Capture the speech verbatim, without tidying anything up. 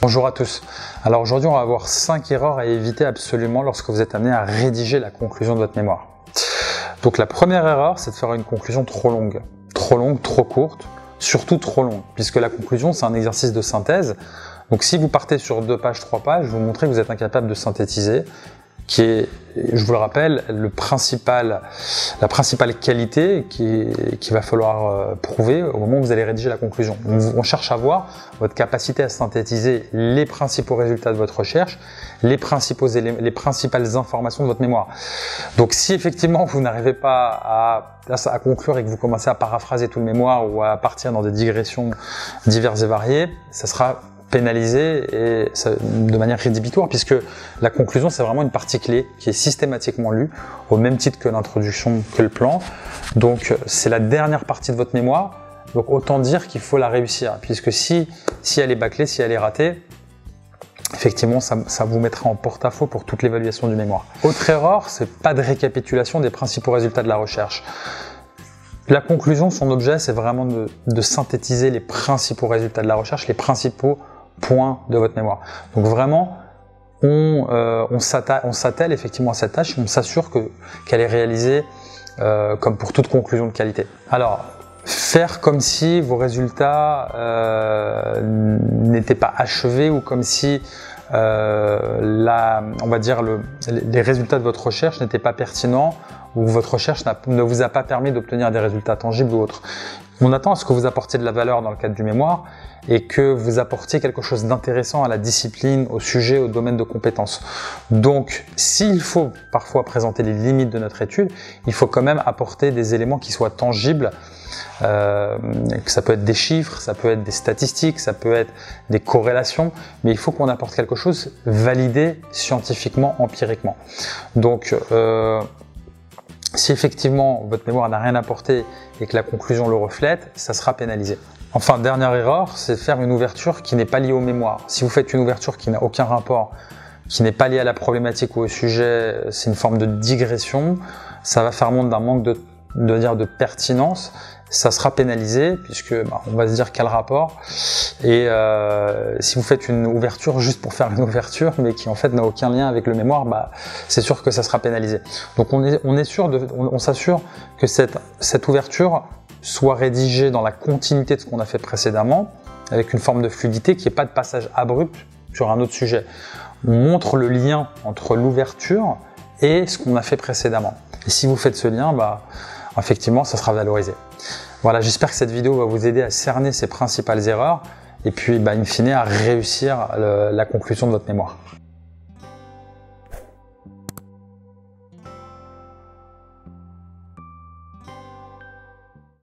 Bonjour à tous. Alors aujourd'hui, on va voir cinq erreurs à éviter absolument lorsque vous êtes amené à rédiger la conclusion de votre mémoire. Donc la première erreur, c'est de faire une conclusion trop longue. Trop longue, trop courte, surtout trop longue, puisque la conclusion, c'est un exercice de synthèse. Donc si vous partez sur deux pages, trois pages, vous montrez que vous êtes incapable de synthétiser, qui est, je vous le rappelle, le principal, la principale qualité qu'il qui va falloir euh, prouver au moment où vous allez rédiger la conclusion. On, on cherche à voir votre capacité à synthétiser les principaux résultats de votre recherche, les, principaux éléments, les principales informations de votre mémoire. Donc si effectivement vous n'arrivez pas à, à, à conclure et que vous commencez à paraphraser tout le mémoire ou à partir dans des digressions diverses et variées, ça sera pénalisé et ça, de manière rédhibitoire, puisque la conclusion c'est vraiment une partie clé qui est systématiquement lue au même titre que l'introduction, que le plan. Donc c'est la dernière partie de votre mémoire, donc autant dire qu'il faut la réussir, puisque si, si elle est bâclée, si elle est ratée, effectivement ça, ça vous mettra en porte-à-faux pour toute l'évaluation du mémoire. Autre erreur, c'est pas de récapitulation des principaux résultats de la recherche. La conclusion, son objet, c'est vraiment de, de synthétiser les principaux résultats de la recherche, les principaux points de votre mémoire. Donc vraiment, on, euh, on s'attelle effectivement à cette tâche, on s'assure que qu'elle est réalisée euh, comme pour toute conclusion de qualité. Alors, faire comme si vos résultats euh, n'étaient pas achevés ou comme si euh, la, on va dire le, les résultats de votre recherche n'étaient pas pertinents ou votre recherche ne vous a pas permis d'obtenir des résultats tangibles ou autres. On attend à ce que vous apportiez de la valeur dans le cadre du mémoire et que vous apportiez quelque chose d'intéressant à la discipline, au sujet, au domaine de compétences. Donc, s'il faut parfois présenter les limites de notre étude, il faut quand même apporter des éléments qui soient tangibles. Euh, ça peut être des chiffres, ça peut être des statistiques, ça peut être des corrélations, mais il faut qu'on apporte quelque chose validé scientifiquement, empiriquement. Donc, euh, si effectivement votre mémoire n'a rien apporté et que la conclusion le reflète, ça sera pénalisé. Enfin, dernière erreur, c'est de faire une ouverture qui n'est pas liée aux mémoires. Si vous faites une ouverture qui n'a aucun rapport, qui n'est pas liée à la problématique ou au sujet, c'est une forme de digression, ça va faire montre d'un manque de, de, dire de pertinence, ça sera pénalisé puisque bah, on va se dire quel rapport. Et euh, si vous faites une ouverture juste pour faire une ouverture, mais qui en fait n'a aucun lien avec le mémoire, bah, c'est sûr que ça sera pénalisé. Donc on est, on est sûr de, on, on s'assure que cette, cette ouverture soit rédigée dans la continuité de ce qu'on a fait précédemment, avec une forme de fluidité, qu'il n'y ait pas de passage abrupt sur un autre sujet. On montre le lien entre l'ouverture et ce qu'on a fait précédemment. Et si vous faites ce lien, bah, effectivement, ça sera valorisé. Voilà, j'espère que cette vidéo va vous aider à cerner ces principales erreurs et puis, bah, in fine, à réussir le, la conclusion de votre mémoire.